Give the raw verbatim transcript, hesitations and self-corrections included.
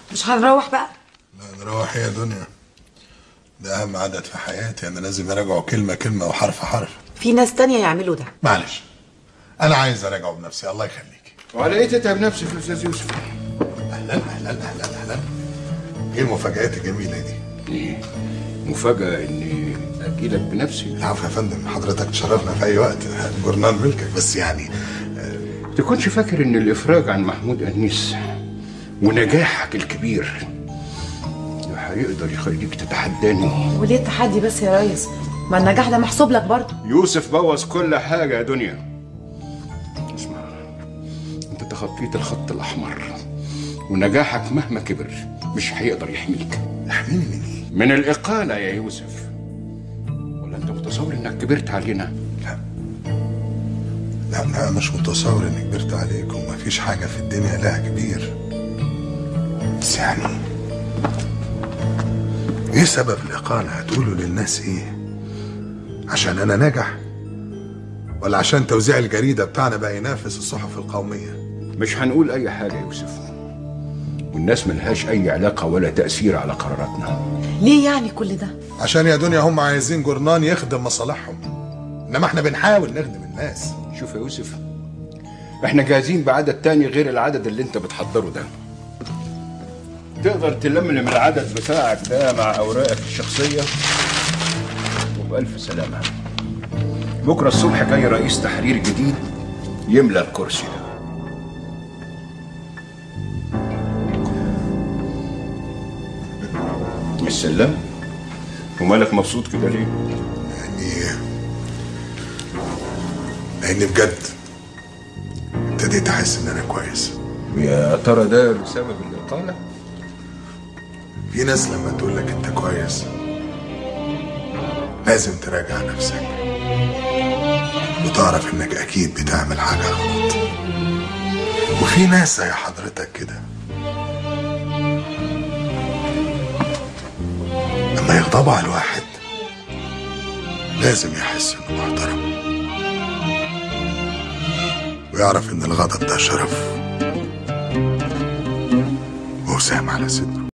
مش هنروح بقى؟ لا نروح يا دنيا، ده اهم عدد في حياتي، انا لازم اراجعه كلمه كلمه وحرف حرف. في ناس تانية يعملوا ده. معلش انا عايز اراجعه بنفسي، الله يخليك. وعلى ايه تتعب نفسك يا استاذ يوسف؟ اهلا اهلا اهلا اهلا. ايه المفاجآت الجميله دي؟ ايه مفاجاه اني اجيلك بنفسي؟ العفو يا فندم، حضرتك تشرفنا في اي وقت، الجورنال ملكك، بس يعني ما تكونش فاكر ان الافراج عن محمود انيس ونجاحك الكبير هيقدر يخليك تتحداني. وليه التحدي بس يا ريس؟ ما النجاح ده محسوب لك برضه. يوسف بوظ كل حاجه يا دنيا. اسمع، انت تخطيت الخط الاحمر، ونجاحك مهما كبر مش هيقدر يحميك. يحميني من ايه؟ من الاقاله يا يوسف. ولا انت متصور انك كبرت علينا؟ لا لا لا، مش متصور اني كبرت عليك، ومفيش حاجه في الدنيا لها كبير. بس يعني ايه سبب الاقاله؟ هتقولوا للناس ايه؟ عشان انا ناجح؟ ولا عشان توزيع الجريده بتاعنا بقى ينافس الصحف القوميه؟ مش هنقول اي حاجه يا يوسف، والناس ملهاش اي علاقه ولا تاثير على قراراتنا. ليه يعني كل ده؟ عشان يا دنيا هم عايزين جورنان يخدم مصالحهم، انما احنا بنحاول نخدم الناس. شوف يا يوسف، احنا جاهزين بعدد تاني غير العدد اللي انت بتحضره ده. تقدر تلملم العدد بتاعك ده مع اوراقك الشخصيه وبألف سلامه. بكره الصبح جاي رئيس تحرير جديد يملى الكرسي ده. السلام. ومالك مبسوط كده ليه؟ يعني لاني بجد ابتديت احس ان انا كويس. يا ترى ده بسبب الاقاله؟ في ناس لما تقول لك انت كويس لازم تراجع نفسك وتعرف انك اكيد بتعمل حاجه غلط. وفي ناس زي حضرتك كده لما يغضبوا على الواحد لازم يحس انه محترم ويعرف ان الغضب ده شرف وسام على سنه.